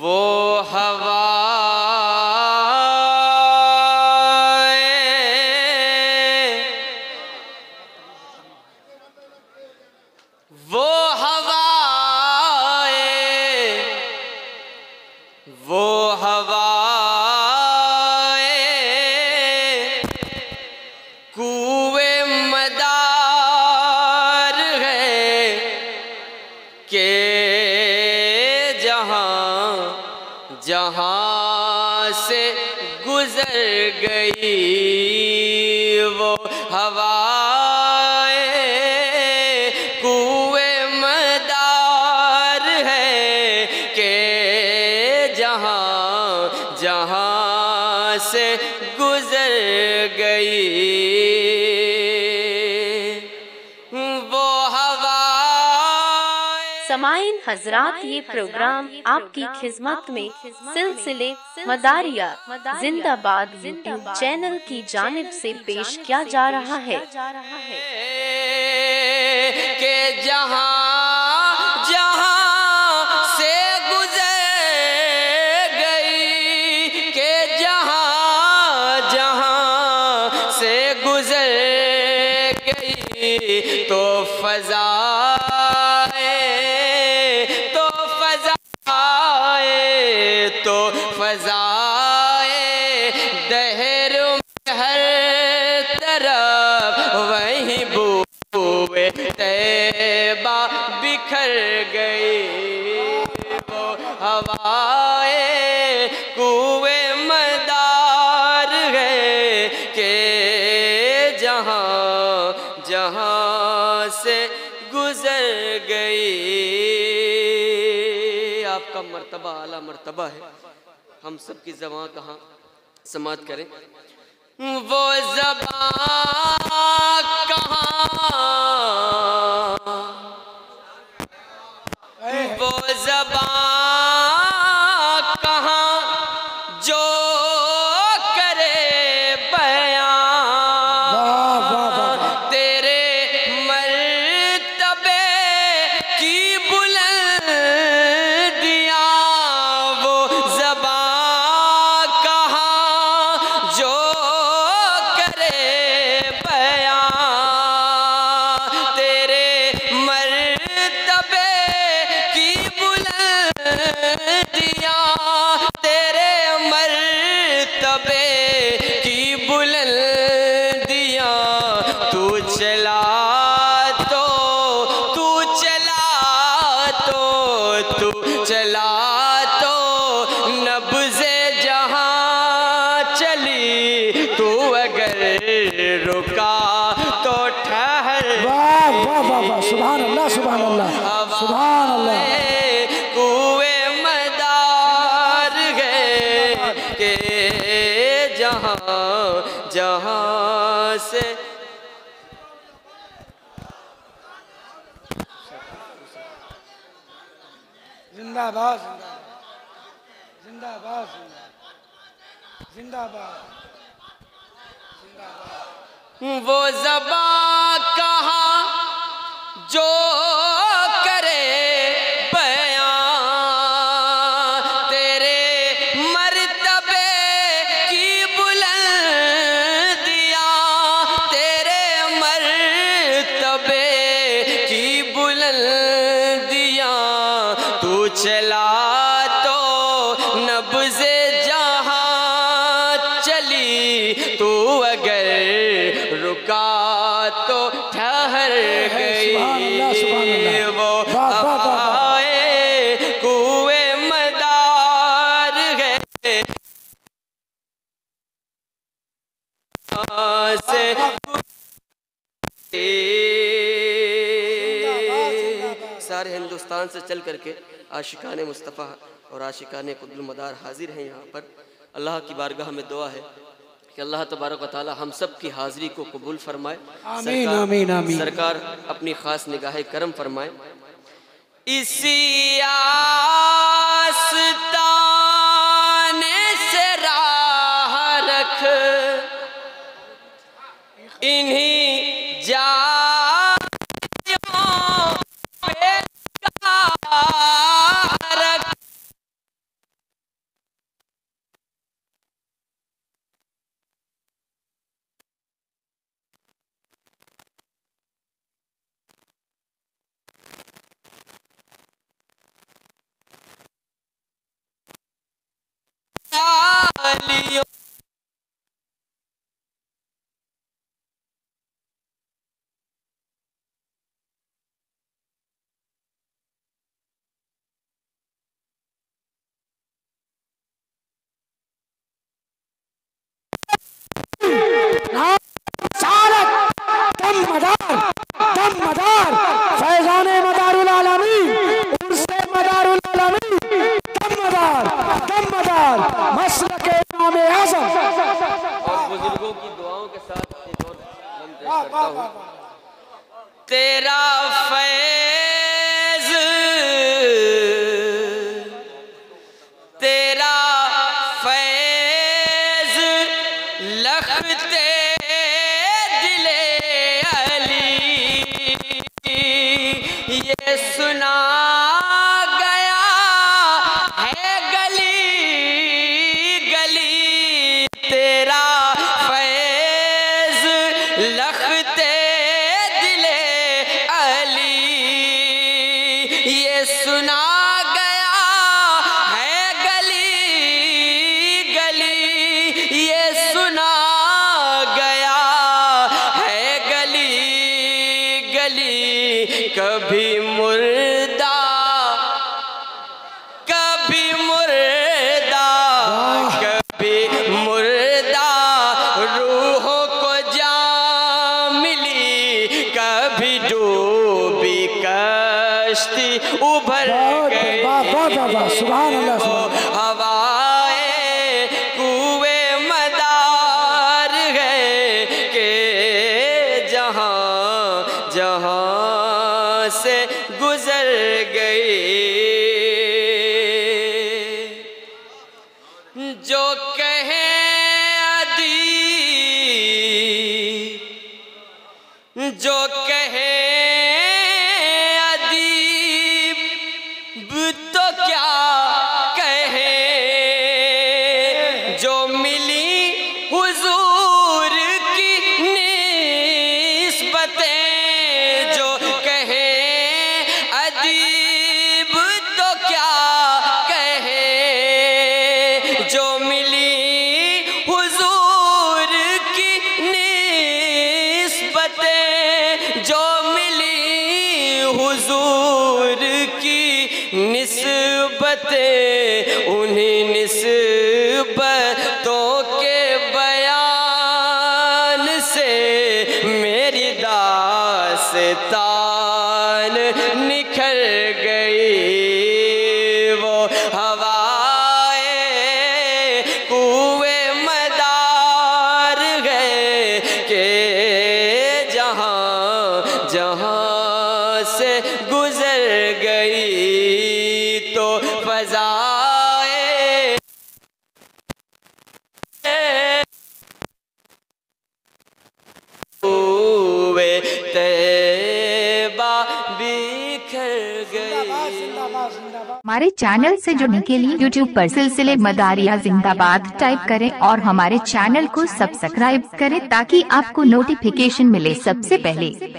वो हवा जहाँ से गुजर गई वो हवाएं कुएं मदार है कि जहाँ जहाँ से गुजर गई वो हवाएं। समाइन हजरात, ये प्रोग्राम आपकी खिदमत में सिलसिले मदारिया जिंदाबाद यूट्यूब चैनल की जानिब से पेश किया जा रहा है कि जहाँ जहाँ से गुजर गई, कि जहाँ जहाँ से गुजर गई तो फज़ाए दहर में हर तरफ वहीं बूए तैबा बिखर गई वो हवाएं कुएं मदार है कि जहाँ जहाँ से गुजर गई। आपका मर्तबा आला मर्तबा है, हम सब की ज़बां कहाँ समात करें। वो ज़बां कहाँ, वो ज़बां कहाँ जो करे बयां तेरे मर्तबे की बुलंदियां। वो ज़बां कहाँ जो करे बयां तेरे मर्तबे की बुलंदियां, तेरे मर्तबे की बुलंदियां। तू चला तो तू चला तो तू चला तो नब्ज़े जहाँ चली, तू अगर रुका तो ठहर। वाह वाह वाह वाह, सुभान अल्लाह सुभान अल्लाह सुभान अल्लाह। कुएं मदार गए के जहाँ जहाँ से जिंदाबाद जिंदाबाद जिंदाबाद जिंदाबाद। वो ज़बां कहाँ जो करे बयां तेरे मर्तबे की बुलंदियां, तेरे मर्तबे की बुलंदियां। तू चला तो नब्ज़े जहाँ चली, तू अगर रुका तो ठहर गई। वो हवाएं कुएं मदार है से सारे हिंदुस्तान से चल करके आशिकाने मुस्तफ़ा और आशिकाने कुतुल मदार हाजिर हैं यहाँ पर। अल्लाह की बारगाह में दुआ है कि अल्लाह तबारक व तआला हम सब की हाज़िरी को कबूल फरमाए। आमीन आमीन आमीन। सरकार अपनी ख़ास निगाह करम फरमाए। इसी आस्ताने से राह रख इन्हीं जातियों पे रख वालियों दम मदार फैजाने मदारुल आलमीन उर्से मदारुल आलमीन दम मदार मसलक इमाम आज़म। और बुजुर्गों की दुआओं के साथ एक और नज़्म पेश करता हूँ। तेरा फैज़ लखते दिले अली, ये सुना गया है गली गली, तेरा फैज़ लखते दिले अली, ये सुना गया है गली गली, ये सुना गया है गली गली। कभी मुर्दा कभी मुर्दा कभी मुर्दा रूहों को जान मिली, कभी डूबी कश्ती उभर गई, सुभान अल्लाह। हवाए कुए मदार है के जहाँ जहाँ से गुजर गई, जो कहे अदीब जो कहे अदीब तो क्या कहे, जो मिली हुजूर की निस्बतें, जो कहे अदीब तो क्या कहे, जो मिली हुजूर की निस्बतें, जो मिली हुजूर की निस्बतें, उन्हीं निस्बतों के बयान से मेरी दास्तान निखर गई, वो हवाए कुए मदार गए के जहाँ जहाँ से गुजर गई, तो फज़ाए हुए तैबा बिखर गई। हमारे चैनल से जुड़ने के लिए YouTube पर सिलसिले मदारिया जिंदाबाद टाइप करें और हमारे चैनल को सब्सक्राइब करें ताकि आपको नोटिफिकेशन मिले सबसे पहले।